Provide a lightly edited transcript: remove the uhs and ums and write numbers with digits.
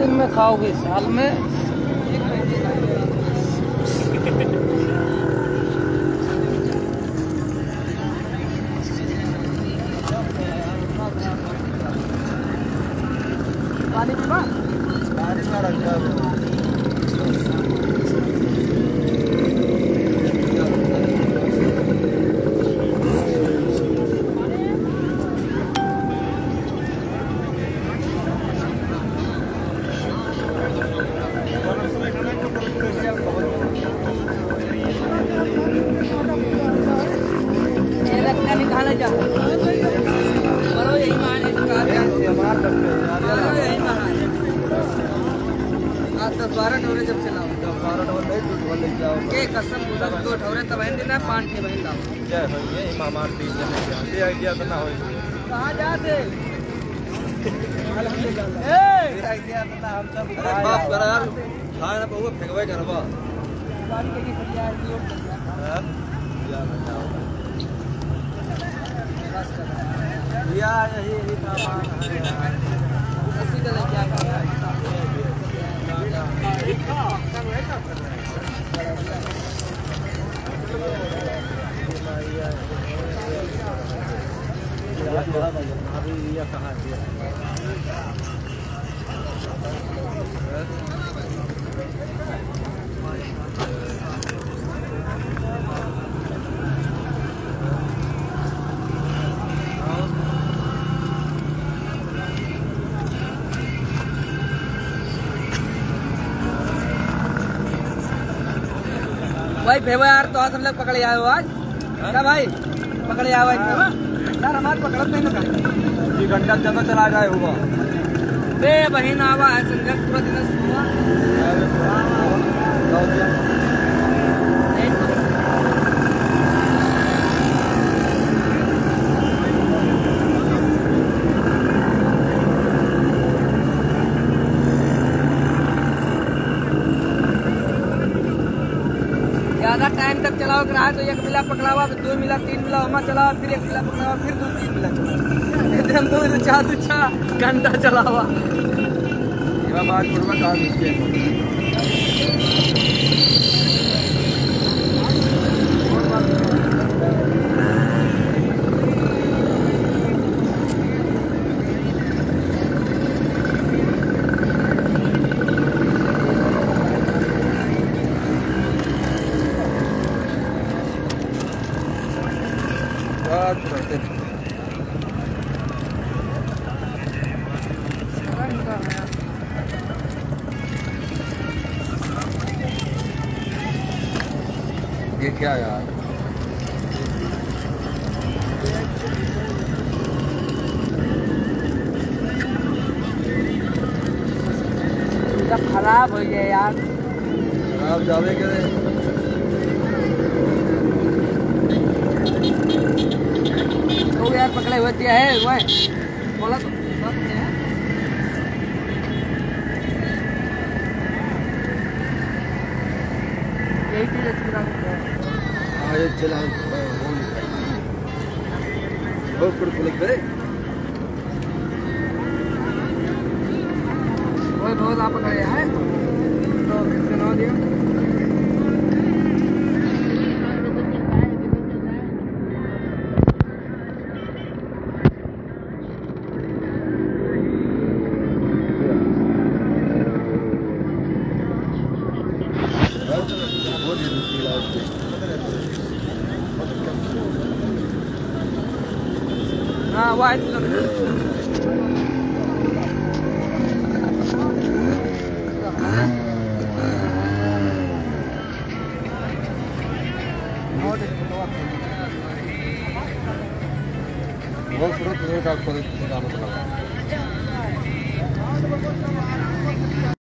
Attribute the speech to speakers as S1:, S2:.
S1: दिन में खाओगे? साल में? पानी पीवा? पानी का रखा है। निकाला जाता है 10-12 ढोरे जब चलाओ 12 ढोरे के कसम खुदा 2 ढोरे तब हिंदी ना 5 के बहिन लाओ जय हो ये इमामार 3 जने ये आइडिया तो ना होई कहां जाते अल्हम्दुलिल्लाह ए आइडिया तो ना हम सब माफ कर यार खाए ना बहु फेंकवे करबा गाड़ी के खटिया है यार बताओ यार यही सामान है यार उसी का क्या कर रहा है अभी ये कहाँ दिया भाई भेवा यार तो हम लोग पकड़े आए हो आज क्या भाई पकड़े आए यार हमारे पकड़ नहीं ना ये घंटा जगह चला जाए हुआ बे बहन आवा है संजय पूरा दिन ज्यादा टाइम तक चलाओ रहा तो 1 मिला पकड़ावा फिर 2 मिला 3 मिला वहाँ चलावा फिर 1 मिला पकड़ावा फिर 2-3 मिला चलावा एकदम 2-4 घंटा चलावा बात ये क्या यार खराब हो गया यार खराब जावे करे तो यार पकड़े हुए दिया है वह बोला तो यही चीज आगे चला बहुत पुलिस पे बहुत आप पकड़े हैं तो किसने ना दिया हाँ वाइट बहुत